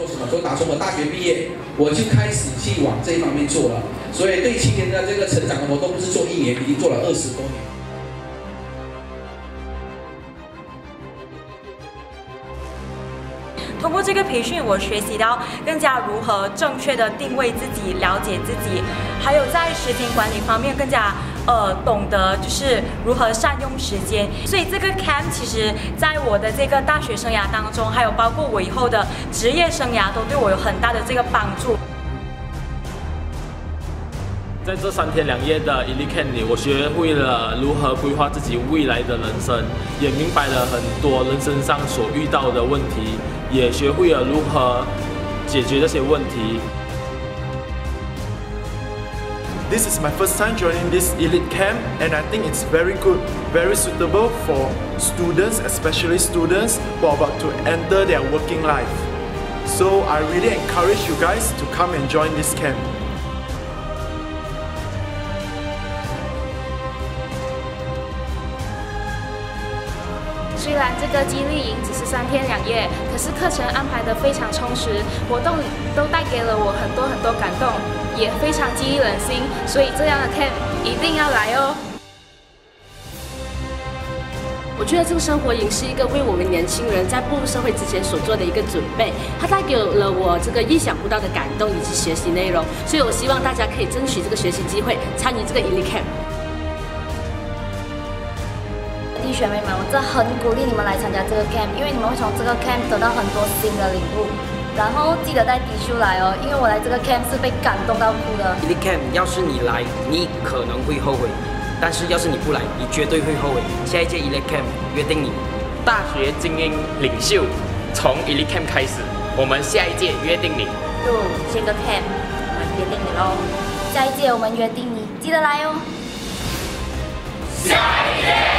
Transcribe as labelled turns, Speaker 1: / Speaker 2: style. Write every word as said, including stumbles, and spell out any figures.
Speaker 1: 做什么？说打从我大学毕业，我就开始去往这一方面做了。所以对青年的这个成长的活动，不是做一年，已经做了二十多年。
Speaker 2: 通过这个培训，我学习到更加如何正确的定位自己、了解自己，还有在时间管理方面更加呃懂得就是如何善用时间。所以这个 camp 其实在我的这个大学生涯当中，还有包括我以后的职业生涯，都对我有很大的这个帮助。
Speaker 3: 在这三天两夜的 Elite Camp 里，我学会了如何规划自己未来的人生，也明白了很多人生上所遇到的问题，也学会了如何解决这些问题。
Speaker 4: This is my first time joining this Elite Camp, and I think it's very good, very suitable for students, especially students who are about to enter their working life. So I really encourage you guys to come and join this camp.
Speaker 5: 虽然这个激励营只是三天两夜，可是课程安排得非常充实，活动都带给了我很多很多感动，也非常激励人心。所以这样的 camp 一定要来哦！
Speaker 6: 我觉得这个生活营是一个为我们年轻人在步入社会之前所做的一个准备，它带给了我这个意想不到的感动以及学习内容。所以我希望大家可以争取这个学习机会，参与这个 Elite Camp。
Speaker 7: 弟学妹们，我真的很鼓励你们来参加这个 camp， 因为你们会从这个 camp 得到很多新的领悟。然后记得带迪叔来哦，因为我来这个 camp 是被感动到哭的。
Speaker 8: Elite Camp 要是你来，你可能会后悔；但是要是你不来，你绝对会后悔。下一届 Elite Camp 约定你。
Speaker 9: 大学精英领袖，从 Elite Camp 开始，我们下一届约定你。
Speaker 7: 就这个 camp 我们约定你喽，下一届我们约定你，记得来哦。
Speaker 10: 下一届。